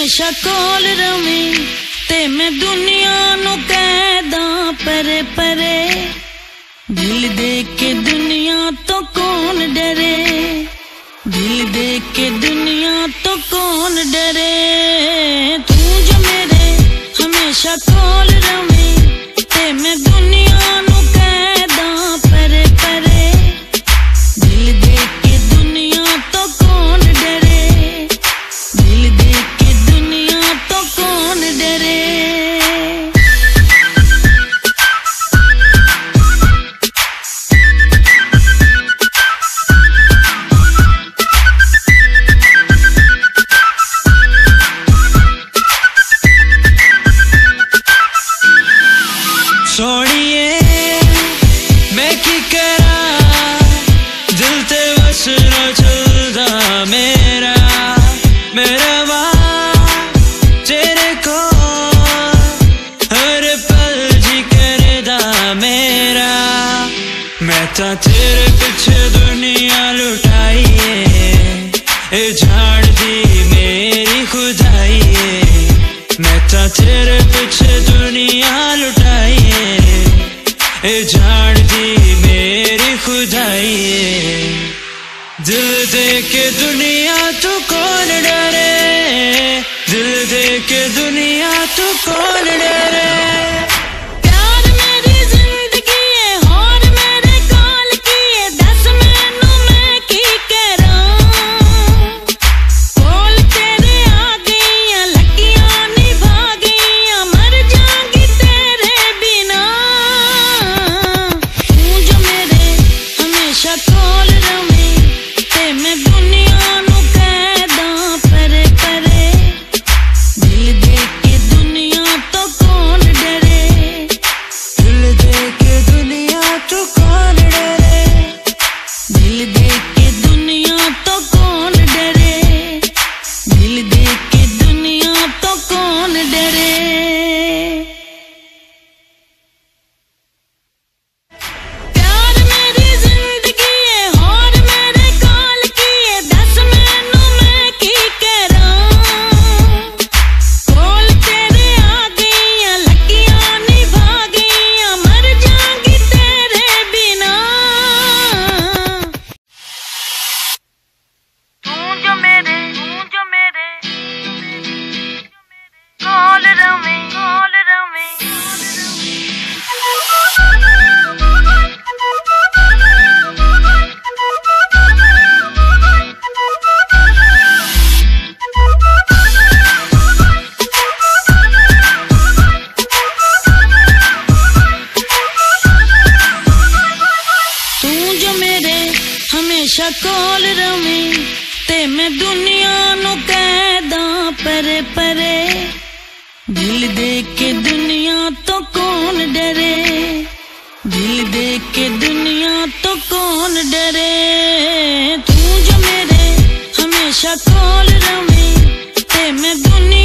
हमेशा कोल रवी ते मैं दुनिया नू कहदा परे परे। दिल दे के दुनिया तो कौन डरे, दिल दे के दुनिया तो कौन डरे। तू जो मेरे हमेशा कोल रवी ते मैं दुनिया नू कहदा परे परे। दिल दे के दुनिया तो कौन डरे, दिल दे के दुनिया तो कौन डरे। सोनिए मैं की करा, दिल ते बस ना चलदा मेरा मेरा वाह तेरे को हर पल जी करदा मेरा। मैं तो तेरे पीछे दुनिया लुटाई है, झाड़ दी मेरी खुदाई है। मैं तो तेरे पीछे दुनिया लुटाई है, झाड़ दी मेरी खुदाई है। दिल दे के दुनिया तो कौन डरे, दिल दे के दुनिया तो कौन डरे। हमेशा कोल रवी ते मैं दुनिया नू कहदा परे परे। दिल दे के दुनिया तो कौन डरे, दिल दे के दुनिया तो कौन डरे। तू जो मेरे हमेशा कोल रवी ते मैं दुनिया